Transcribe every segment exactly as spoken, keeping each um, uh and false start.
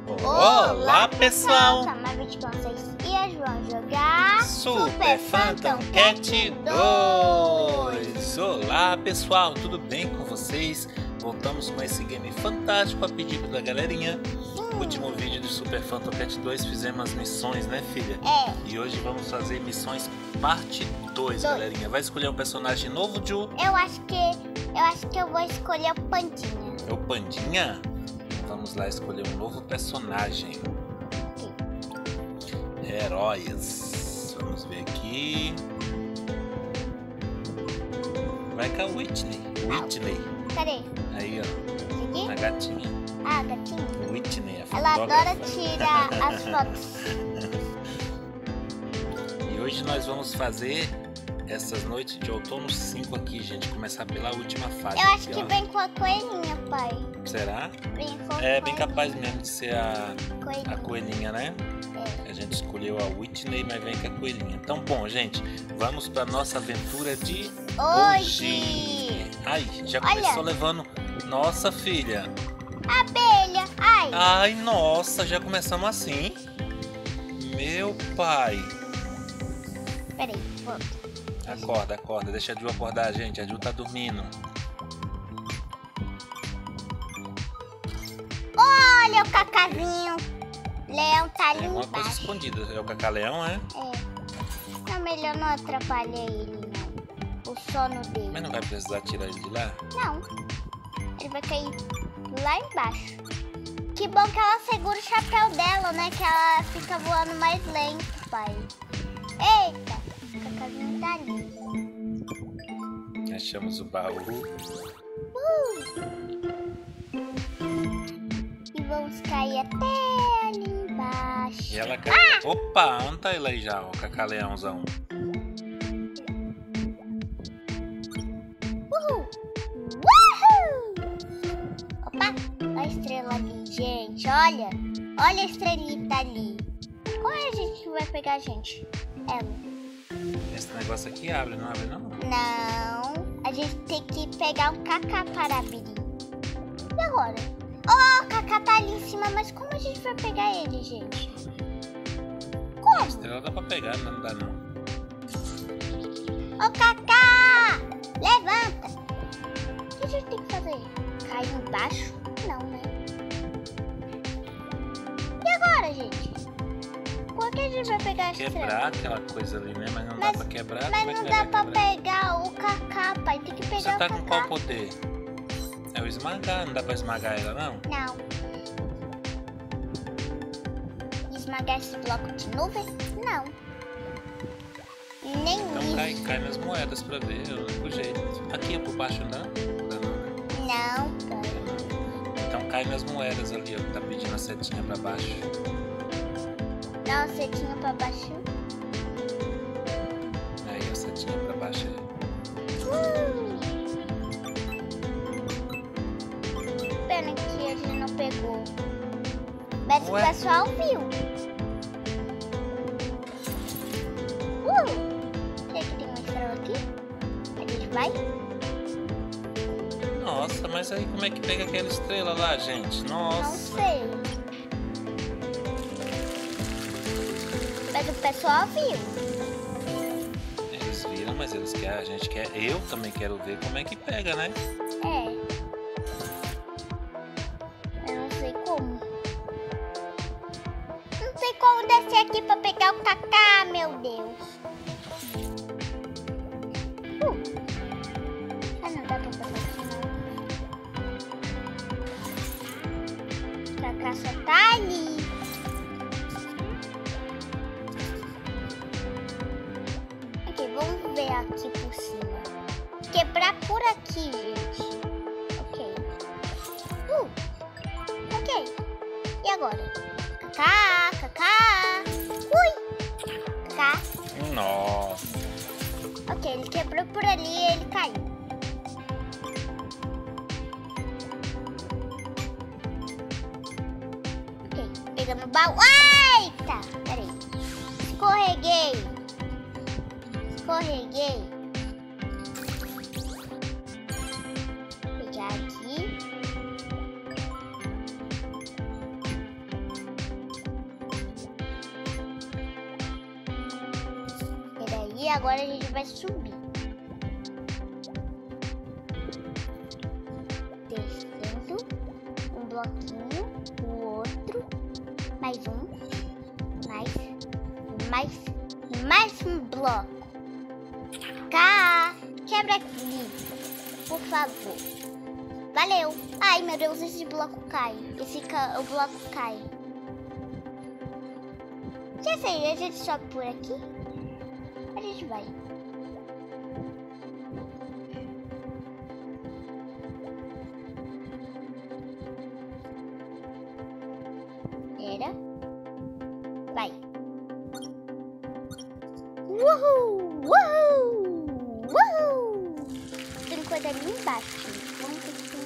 Olá, pessoal! Sou a Marvete com vocês e hoje vamos jogar Super Phantom Cat dois! Olá, pessoal! Tudo bem com vocês? Voltamos com esse game fantástico a pedido da galerinha. No último vídeo de Super Phantom Cat dois fizemos as missões, né, filha? É. E hoje vamos fazer missões parte dois, galerinha. Vai escolher um personagem novo, Ju? Eu acho que eu acho que eu vou escolher o Pandinha. É o Pandinha? Vamos lá escolher um novo personagem. Heróis. Vamos ver aqui. Vai com a Whitney. Whitney. Cadê? Aí, ó. Aqui? A gatinha. Ah, gatinha. Whitney, a Ela fotógrafa. adora tirar as fotos. E hoje nós vamos fazer essas noites de outono cinco aqui, gente. Começar pela última fase. Eu acho aqui, que ó. vem com a coelhinha, pai. Será? Vem com a É bem coelhinha. capaz mesmo de ser a, Coelhinha. a coelhinha, né? É. A gente escolheu a Whitney, mas vem com a coelhinha. Então, bom, gente, vamos para nossa aventura de Hoje. Ai, já Olha. começou levando. Nossa, filha. Abelha. Ai. Ai, nossa, já começamos assim. Meu pai. Peraí, volta. Acorda, acorda. Deixa a Ju acordar, gente. A Ju tá dormindo. Olha o cacazinho. Leão tá ali Tem alguma coisa embaixo. escondida. É o cacaleão, é? É. Não, melhor não atrapalhar ele, não. O sono dele. Mas não vai precisar tirar ele de lá? Não. Ele vai cair lá embaixo. Que bom que ela segura o chapéu dela, né? Que ela fica voando mais lento, pai. Eita, o cacazinho tá ali. Achamos o baú. Uh! E vamos cair até ali embaixo. E ela caiu. Ah! Opa, onde tá ele aí já, o cacaleãozão? Uhul! Uhul! Opa, olha a estrela ali, gente. Olha, olha a estrelita ali. Qual é a gente que vai pegar, gente? Ela. Esse negócio aqui abre, não abre não? Não, a gente tem que pegar um cacá para abrir. E agora? Oh, o cacá tá ali em cima, mas como a gente vai pegar ele, gente? A Como? estrela dá pra pegar, mas não dá não. Ô, cacá! Levanta! O que a gente tem que fazer? Cair embaixo? Não, né? E agora, gente? Como que a gente vai pegar a estrela? Quebrar aquela coisa ali, né? Mas não Mas- dá pra quebrar. Mas como é não que dá vai pra quebrar? pegar o cacá, pai. Tem que pegar Você o tá cacá. com qual poder? É o esmagar, não dá pra esmagar ela não? Não. Esmagar esse bloco de nuvem? Não. Nem Então cai, isso. cai nas moedas pra ver, é o único jeito. Aqui é por baixo não? Não, não, né? Não, pai. Então cai nas moedas ali, ó, que tá pedindo a setinha pra baixo. Dá uma setinha pra baixo. Aí a setinha pra baixo aí. Uh! Pena que a gente não pegou. Mas Ué? o pessoal viu. Uh! Será que tem uma estrela aqui? A gente vai? Nossa, mas aí como é que pega aquela estrela lá, gente? Não Nossa. sei. Mas o pessoal viu. Eles viram, mas eles querem, a gente quer. Eu também quero ver como é que pega, né? É. Eu não sei como. Não sei como descer aqui pra pegar o cacá, meu Deus. Uh. Ah, não dá pra passar aqui, não. O cacá só tá ali. Ok, vamos ver aqui por cima. Quebrar por aqui, gente. Ok. Uh. Ok. E agora? Cacá, cacá. Ui. Cacá. Nossa. Ok, ele quebrou por ali e ele caiu. Ok, pegamos o baú. Eita! Peraí. Escorreguei. Escorreguei. Vou pegar aqui. e agora a gente vai subir. Descendo. Um bloquinho. O outro. Mais um. Mais. Mais. Mais um bloco. Cá. Quebra aqui. Por favor. Valeu. Ai, meu Deus, esse bloco cai. Esse ca... o bloco cai. Já sei, a gente sobe por aqui. A gente vai. Era. Vai. Uhul! Uhul! Uhul! Tem coisa ali embaixo. Vamos ter que...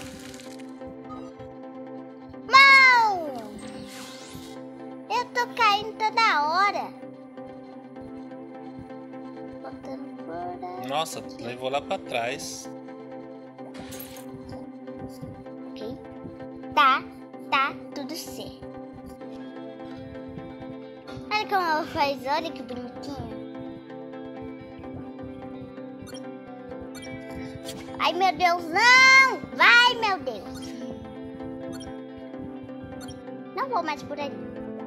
Não! Eu tô caindo toda hora. Botando fora. Nossa, levou lá pra trás. Ok. Tá, tá, tudo certo. Olha como ela faz, olha que bonitinho. Ai, meu Deus, não! Vai, meu Deus! Não vou mais por ali.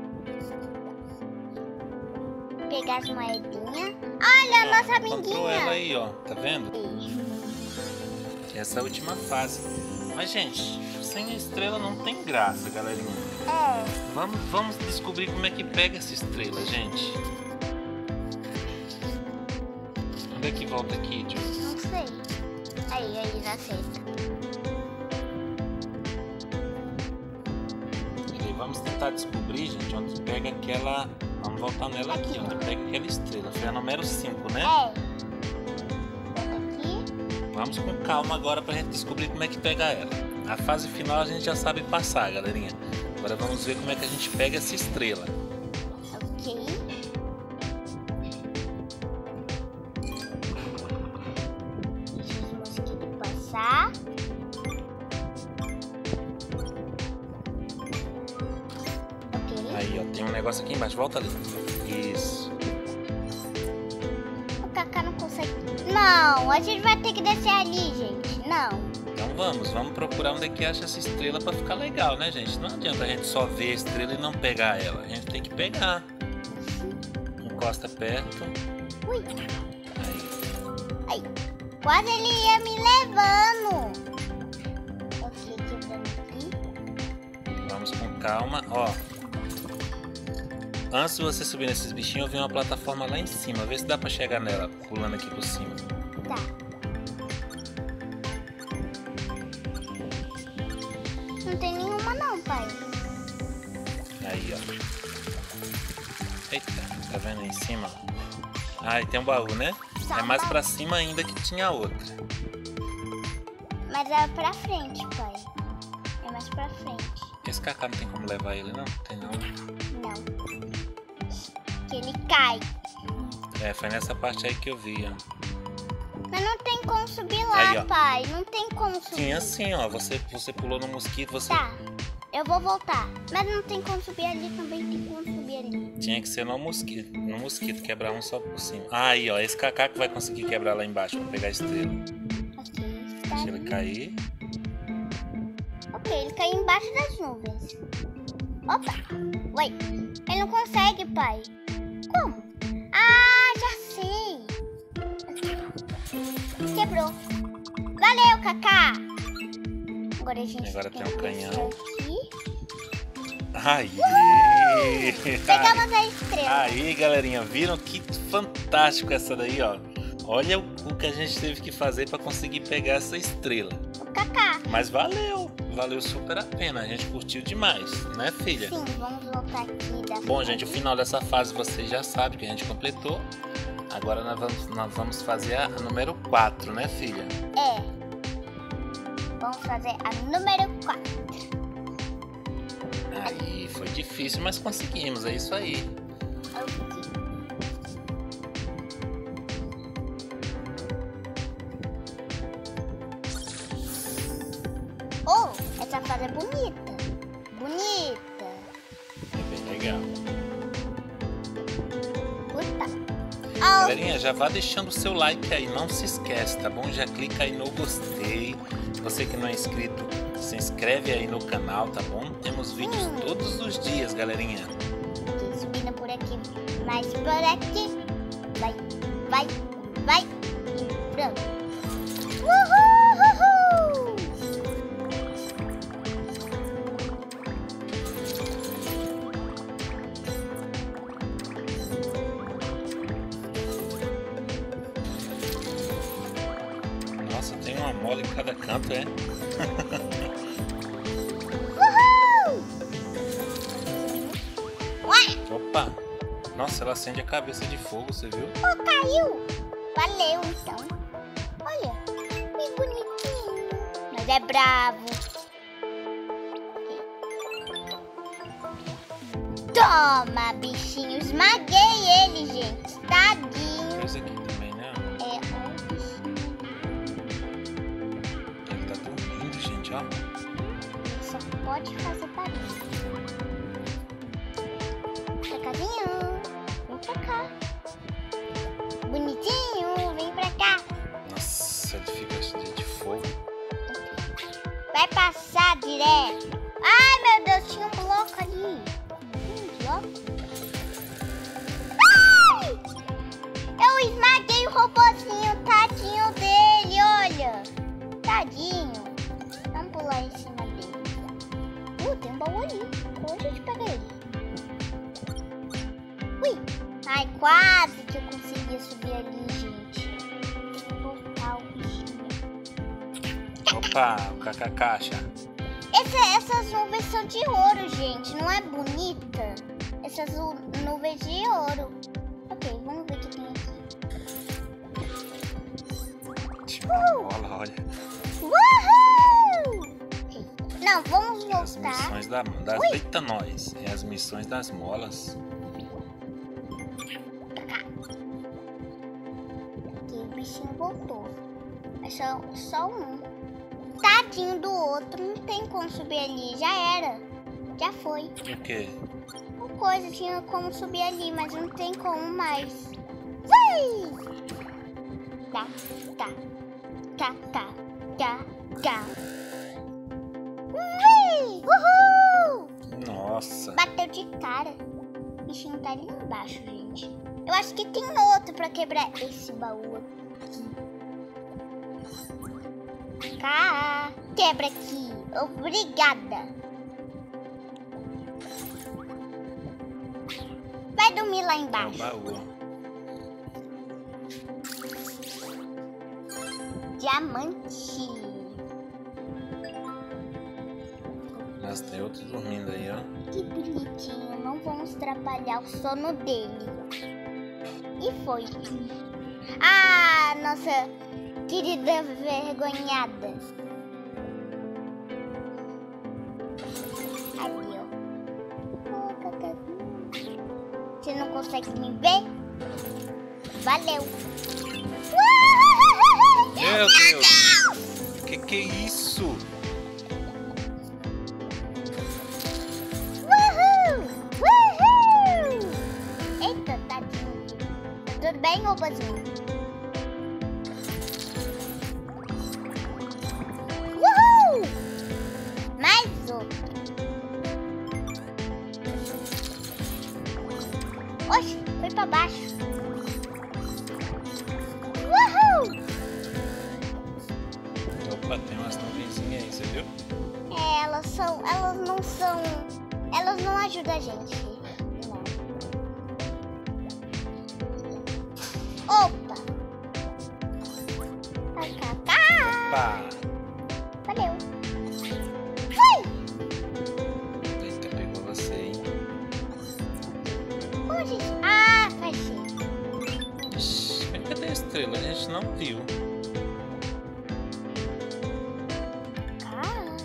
Pegar as moedinhas. Olha a nossa Encontrou ela amiguinha. aí, ó. Tá vendo? Essa é a última fase. Mas, gente, sem a estrela não tem graça, galerinha. É. Vamos, vamos descobrir como é que pega essa estrela, gente. Onde é que volta aqui, tio? Não sei. Aí, aí, já aceita. E vamos tentar descobrir, gente, onde pega aquela... Vamos voltar nela aqui, Aqui. onde pega aquela estrela. Foi a número cinco, né? É. Aqui. Vamos com calma agora pra gente descobrir como é que pega ela. A fase final a gente já sabe passar, galerinha. Agora vamos ver como é que a gente pega essa estrela. Ok. Deixa os mosquitos passar. Ok. Aí, ó, tem um negócio aqui embaixo. Volta ali. Isso. O Kaká não consegue. Não, a gente vai ter que descer ali, gente. Não. Então vamos, vamos procurar onde é que acha essa estrela pra ficar legal, né, gente? Não adianta a gente só ver a estrela e não pegar ela. A gente tem que pegar. Encosta perto. Ui. Aí. Ai. Quase ele ia me levando. Ok, quebrando aqui. Vamos com calma, ó. Antes de você subir nesses bichinhos, eu vi uma plataforma lá em cima. Vê se dá pra chegar nela, pulando aqui por cima. Tá. Não tem nenhuma não, pai. Aí, ó. Eita, tá vendo aí em cima? Ah, e tem um baú, né? Só É mais baú. pra cima ainda que tinha outra. Mas é pra frente, pai. É mais pra frente. Esse Kaká não tem como levar ele, não? Tem não. Não. Que ele cai. É, foi nessa parte aí que eu vi, ó. Mas não tem como subir lá, Aí, ó. pai. Não tem como subir. Tinha assim, ó. Você, você pulou no mosquito, você... Tá. Eu vou voltar. Mas não tem como subir ali também. Tem como subir ali. Tinha que ser no mosquito. No mosquito, quebrar um só por cima. Ah, aí, ó. Esse Kaká que vai conseguir quebrar lá embaixo pra pegar a estrela. Ok. Está Deixa ele ali. cair. Ok, ele caiu embaixo das nuvens. Opa! Ué, ele não consegue, pai. Como? Ah, já sei. Quebrou. Valeu, Kaká. Agora a gente Agora tem um que canhão. descer aqui. Aí! Pegamos a estrela. Aí, galerinha, viram que fantástico essa daí, ó. Olha o, o que a gente teve que fazer pra conseguir pegar essa estrela. O Kaká. Mas valeu, valeu super a pena. A gente curtiu demais, né, filha? Sim, vamos voltar aqui da Bom, gente, o final dessa fase vocês já sabem que a gente completou. Agora nós vamos, nós vamos fazer a número quatro, né, filha? É. Vamos fazer a número quatro. Aí, foi difícil, mas conseguimos, é isso aí. Ok. Oh, essa fase é bonita. Bonita. É bem legal. Puta. Oh, Galerinha, já vá deixando o seu like aí, não se esquece, tá bom? Já clica aí no gostei. Você que não é inscrito, se inscreve aí no canal, tá bom? Temos vídeos Hum. todos os dias, galerinha. Tô subindo por aqui, mais por aqui. Vai, vai, vai. E pronto. Uhul, uhul. Nossa, tem uma mola em cada canto, é? Uhul. Ué, Opa! Nossa, ela acende a cabeça de fogo, você viu? pô, caiu. Valeu, então. Olha, que bonitinho. Mas é bravo. Toma, bichinho. Esmaguei ele, gente. Tadinho. Esse aqui também, né? É um bichinho. Ele tá dormindo, gente, ó. Só pode fazer barulho. Cacazinho, vem pra cá. Bonitinho, vem pra cá. Nossa, ele fica cheio de fogo. Vai passar direto. Ai, meu Deus, tinha um bloco ali. Um bloco? Ai! Eu esmaguei o robozinho, tadinho dele, olha. Tadinho. Vamos pular em cima dele. Uh, tem um baú ali. Onde a gente pega ele? Ui! Ai, quase que eu conseguia subir ali, gente. Tem que voltar o bichinho. Opa, o Cacá Caixa. Essa- essas nuvens são de ouro, gente. Não é bonita? Essas nu- nuvens de ouro. Ok, vamos ver o que tem aqui. Tinha uma bola, olha. Uhul! Ok. Não, vamos É as voltar. missões da, das... Ui. Eita, nós. É as missões das molas. Ok, o bichinho voltou. É só, só um. Tadinho do outro. Não tem como subir ali. Já era. Já foi. O quê? Uma coisa tinha como subir ali, mas não tem como mais. Ui! Tá, tá, tá, tá, tá, tá. Ui! Uhul! Nossa. Bateu de cara. O bichinho tá ali embaixo, gente. Eu acho que tem outro pra quebrar esse baú aqui. Cá, quebra aqui. Obrigada. Vai dormir lá É o embaixo. baú. Diamante. Nossa, tem outro dormindo aí, ó. Que bonitinho. Não vamos atrapalhar o sono dele. E foi. Ah, nossa querida vergonhada. Ali, ó. Oh, cacazinho. Você não consegue me ver? Valeu. Meu Deus! Que que é isso? Uhul! Uhul! Eita, tadinho. Tudo bem, robozinho? Uhul! Mais outro. Oxe, foi pra baixo. Uhul! Opa, tem umas nuvenzinhas aí, você viu? É, elas são. Elas não são. Elas não ajudam a gente. Não. Opa! Kkk! Pá! Valeu! Fui! Eita, pegou você, hein? Onde? Ah, achei. Ixi, mas cadê a estrela? A gente não viu. Ah,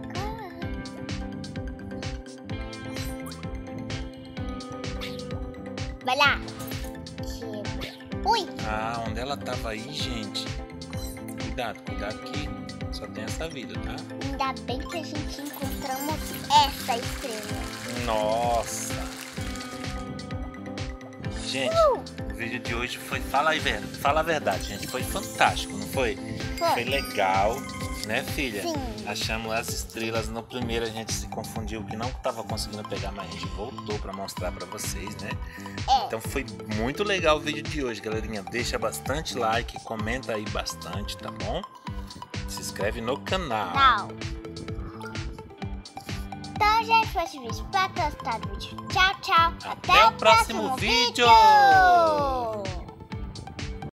vai lá. Quebra. Ui! Ah, onde ela tava aí, gente? Cuidado, cuidado que só tem essa vida, tá? Ainda bem que a gente encontramos essa estrela. Nossa! Gente, Uh! vídeo de hoje foi, fala aí, ver- fala a verdade, gente, foi fantástico, não foi? Foi. Foi legal, né, filha? Sim. Achamos as estrelas. No primeiro a gente se confundiu que não estava conseguindo pegar, mas a gente voltou para mostrar para vocês, né? É. Então foi muito legal o vídeo de hoje, galerinha. Deixa bastante like, comenta aí bastante, tá bom? Se inscreve no canal. Não. Então, gente, foi esse vídeo. Espero que tenham gostado do vídeo. Tchau, tchau. Até o próximo vídeo. vídeo.